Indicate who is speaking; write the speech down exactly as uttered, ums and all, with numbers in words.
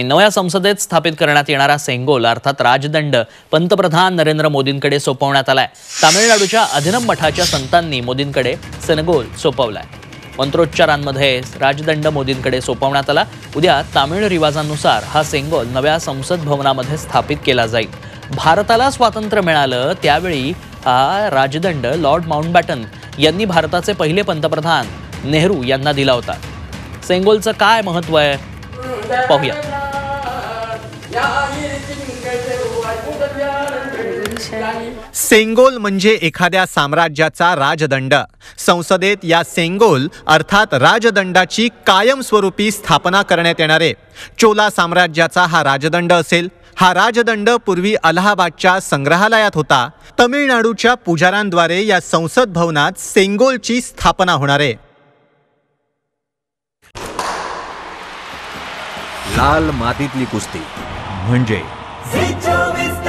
Speaker 1: नव्या संसदेत स्थापित करण्यात येणारा सेंगोल अर्थात राजदंड पंतप्रधान नरेंद्र मोदींकडे सोपवण्यात आलाय। तामिळनाडूच्या अधिनम मठाच्या संतांनी मोदींकडे सेंगोल सोपवलाय। मंत्रोच्चारांमध्ये राजदंड मोदींकडे सोपवण्यात आला। उद्या तामिळ रिवाजांनुसार हा सेंगोल नव्या संसद भवनामध्ये स्थापित केला जाईल। भारताला स्वातंत्र्य मिळालं त्यावेळी हा राजदंड लॉर्ड माउंटबॅटन यांनी भारताचे पहिले पंतप्रधान नेहरू यांना दिला होता। सेंगोलचं काय महत्त्व आहे पाहूया।
Speaker 2: सेंगोल म्हणजे एखाद्या साम्राज्याचा राजदंड। संसदेत या सेंगोल अर्थात राजदंडाची कायमस्वरूपी स्थापना करण्यात येणार आहे। चोला साम्राज्याचा हा राजदंड असेल। हा राजदंड पूर्वी अलाहाबादच्या संग्रहालयात होता। तमिळनाडूच्या पुजाऱ्यांद्वारे या संसद भवनात सेंगोलची स्थापना होणार आहे।
Speaker 3: लाल मातीतली कुस्ती म्हणजे